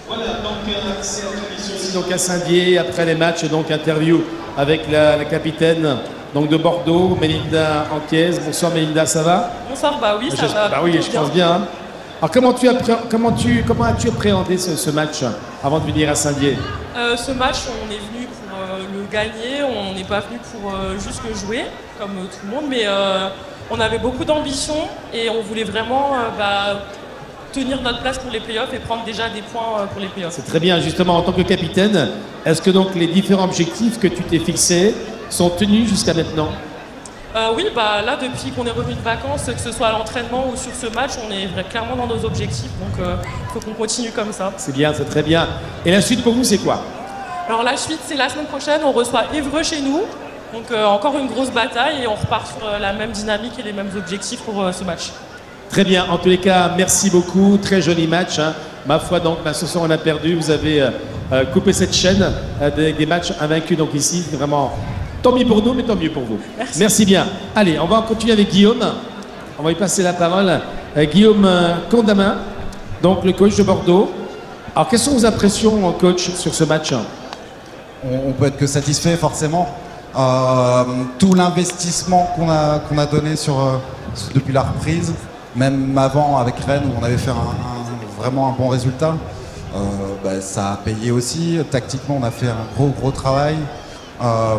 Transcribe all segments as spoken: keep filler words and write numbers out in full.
Voilà, donc euh, c'est notre émission ici donc à Saint-Dié, après les matchs, donc interview avec la, la capitaine donc, de Bordeaux, Mélinda Anquiez. Bonsoir Mélinda, ça va? Bonsoir, bah oui, ça va. Bah oui, je pense bien. Hein. Alors comment tu appré... comment tu comment as-tu appréhendé ce, ce match avant de venir à Saint-Dié? euh, Ce match, on est venu pour euh, le gagner, on n'est pas venu pour euh, juste le jouer, comme euh, tout le monde, mais euh, on avait beaucoup d'ambition et on voulait vraiment euh, bah, tenir notre place pour les playoffs et prendre déjà des points euh, pour les playoffs. C'est très bien, justement, en tant que capitaine, est-ce que donc les différents objectifs que tu t'es fixés sont tenus jusqu'à maintenant? Euh, oui, bah là, depuis qu'on est revenu de vacances, que ce soit à l'entraînement ou sur ce match, on est clairement dans nos objectifs, donc il euh, faut qu'on continue comme ça. C'est bien, c'est très bien. Et la suite pour vous, c'est quoi? Alors la suite, c'est la semaine prochaine, on reçoit Évreux chez nous, donc euh, encore une grosse bataille et on repart sur euh, la même dynamique et les mêmes objectifs pour euh, ce match. Très bien, en tous les cas, merci beaucoup, très joli match. Hein. Ma foi, donc, bah, ce soir on a perdu, vous avez euh, euh, coupé cette chaîne euh, des, des matchs invaincus, donc ici, c'est vraiment... Tant mieux pour nous, mais tant mieux pour vous. Merci. Merci bien. Allez, on va continuer avec Guillaume. On va lui passer la parole. Euh, Guillaume euh, Condamin, donc le coach de Bordeaux. Alors, quelles sont vos impressions, coach, sur ce match? On, on peut être que satisfait, forcément. Euh, tout l'investissement qu'on a, qu'on a donné sur, euh, depuis la reprise, même avant avec Rennes, où on avait fait un, un, vraiment un bon résultat, euh, bah, ça a payé aussi. Tactiquement, on a fait un gros, gros travail. Euh,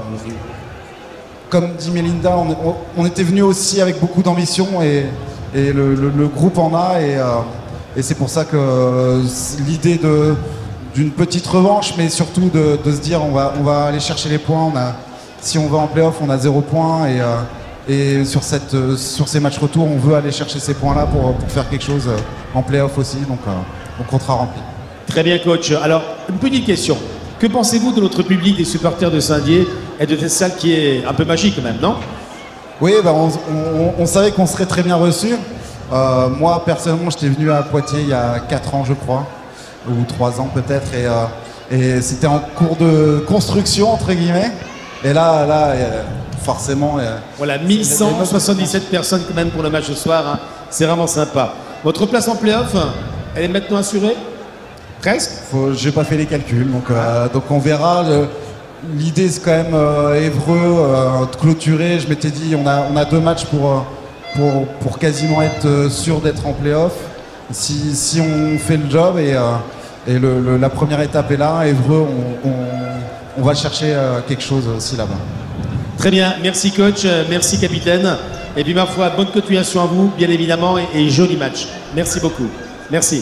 comme dit Mélinda, on, on, on était venu aussi avec beaucoup d'ambition et, et le, le, le groupe en a et, euh, et c'est pour ça que euh, l'idée de, d'une petite revanche, mais surtout de, de se dire on va, on va aller chercher les points. On a, si on va en play-off, on a zéro point et, euh, et sur, cette, euh, sur ces matchs retour, on veut aller chercher ces points-là pour, pour faire quelque chose en play-off aussi. Donc, euh, donc contrat rempli. Très bien, coach. Alors, une petite question. Que pensez-vous de notre public, des supporters de Saint-Dié et de cette salle qui est un peu magique quand même, non? Oui, ben on, on, on savait qu'on serait très bien reçus. Euh, moi, personnellement, j'étais venu à Poitiers il y a quatre ans, je crois, ou trois ans peut-être, et, euh, et c'était en cours de construction, entre guillemets. Et là, là euh, forcément... Euh, voilà, mille cent soixante-dix-sept personnes quand même pour le match ce soir. Hein. C'est vraiment sympa. Votre place en play-off, elle est maintenant assurée? Presque. Je n'ai pas fait les calculs, donc, euh, donc on verra. L'idée, c'est quand même euh, Évreux, euh, de clôturer. Je m'étais dit, on a, on a deux matchs pour, pour, pour quasiment être sûr d'être en play-off. Si, si on fait le job, et, euh, et le, le, la première étape est là, Évreux, on, on, on va chercher euh, quelque chose aussi là-bas. Très bien, merci coach, merci capitaine. Et puis ma foi, bonne continuation à vous, bien évidemment, et, et joli match. Merci beaucoup. Merci.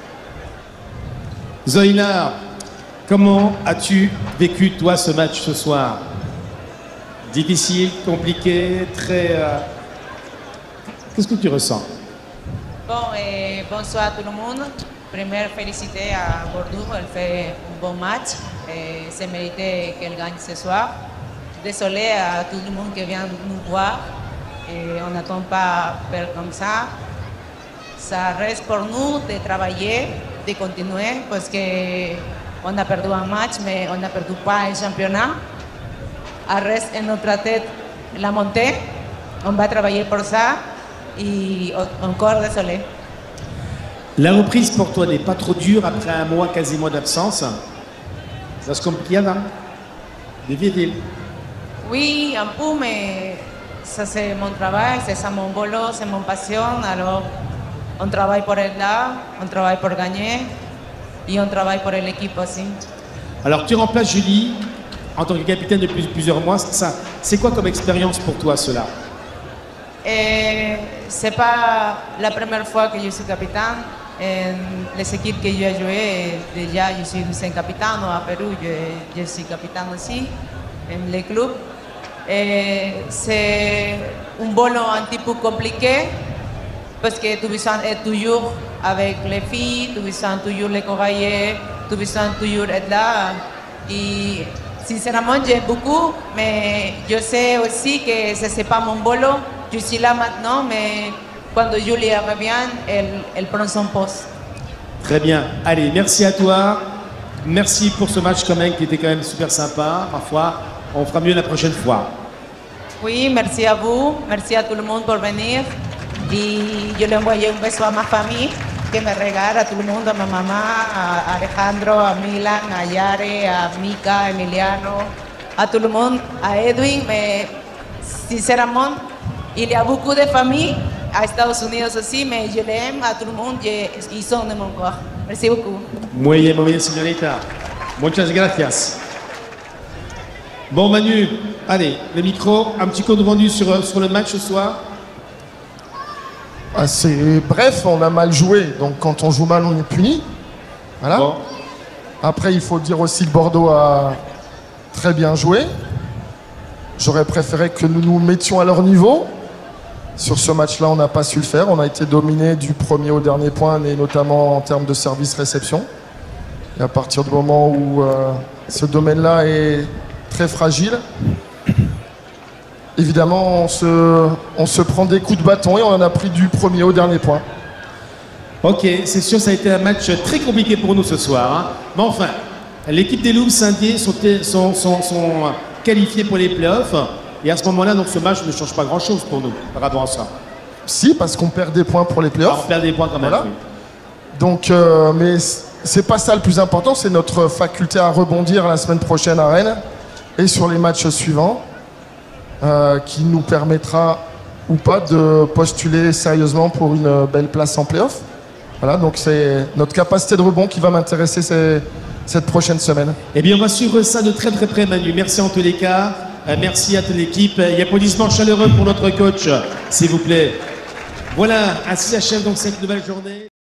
Zoïna, comment as-tu vécu, toi, ce match ce soir? Difficile, compliqué, très... Euh... Qu'est-ce que tu ressens? Bon, et bonsoir à tout le monde. Première félicité à Bordeaux, elle fait un bon match et c'est mérité qu'elle gagne ce soir. Désolé à tout le monde qui vient nous voir et on n'attend pas faire comme ça. Ça reste pour nous de travailler, de continuer parce qu'on a perdu un match, mais on n'a perdu pas un championnat. Elle reste en notre tête la montée. On va travailler pour ça et encore désolé. La reprise pour toi n'est pas trop dure après un mois quasiment d'absence? Ça se complicaba? Difficile? Oui, un peu, mais ça c'est mon travail, c'est ça mon boulot, c'est mon passion. Alors on travaille pour être là, on travaille pour gagner et on travaille pour l'équipe aussi. Alors tu remplaces Julie en tant que capitaine depuis plusieurs mois. Ça, c'est quoi comme expérience pour toi cela? C'est pas la première fois que je suis capitaine. En les équipes que j'ai jouées, déjà je suis un capitaine. À Pérou, je, je suis capitaine aussi, en les clubs. C'est un boulot un petit peu compliqué parce que tu besoin d'être toujours avec les filles, tu besoin toujours les corriger, tu besoin toujours être là. Et sincèrement, j'aime beaucoup, mais je sais aussi que ce n'est pas mon boulot. Je suis là maintenant, mais quand Julie revient, elle, elle prend son poste. Très bien. Allez, merci à toi. Merci pour ce match quand même qui était quand même super sympa. Parfois, on fera mieux la prochaine fois. Oui, merci à vous. Merci à tout le monde pour venir. Et je lui envoie un beso à ma famille que me regale à tout le monde, à ma maman, à Alejandro, à Milan, à Yare, à Mika, à Emiliano, à tout le monde, à Edwin. Mais sincèrement, il y a beaucoup de familles à Estados Unidos aussi, mais je l'aime à tout le monde, ils sont de mon corps. Merci beaucoup. Muy bien, muy bien, señorita. Muchas gracias. Bon, Manu, allez, le micro, un petit compte rendu sur, sur le match ce soir. Ah, c'est bref, on a mal joué, donc quand on joue mal, on est puni. Voilà. Bon. Après, il faut dire aussi que Bordeaux a très bien joué. J'aurais préféré que nous nous mettions à leur niveau. Sur ce match-là, on n'a pas su le faire. On a été dominé du premier au dernier point, et notamment en termes de service-réception. Et à partir du moment où euh, ce domaine-là est très fragile, évidemment, on se, on se prend des coups de bâton et on en a pris du premier au dernier point. Ok, c'est sûr, ça a été un match très compliqué pour nous ce soir. Hein. Mais enfin, l'équipe des Loups Saint-Dié sont, sont, sont, sont qualifiés pour les playoffs. Et à ce moment-là, donc ce match ne change pas grand-chose pour nous par rapport à ça. Si, parce qu'on perd des points pour les playoffs. Ah, on perd des points quand même. Voilà. Oui. Donc, euh, mais c'est pas ça le plus important, c'est notre faculté à rebondir la semaine prochaine à Rennes et sur les matchs suivants, euh, qui nous permettra ou pas de postuler sérieusement pour une belle place en playoff. Voilà, donc c'est notre capacité de rebond qui va m'intéresser ces, cette prochaine semaine. Eh bien, on va suivre ça de très très près, Manu. Merci en tous les cas. Euh, merci à toute l'équipe. Et applaudissements chaleureux pour notre coach, s'il vous plaît. Voilà, ainsi s'achève donc cette nouvelle journée.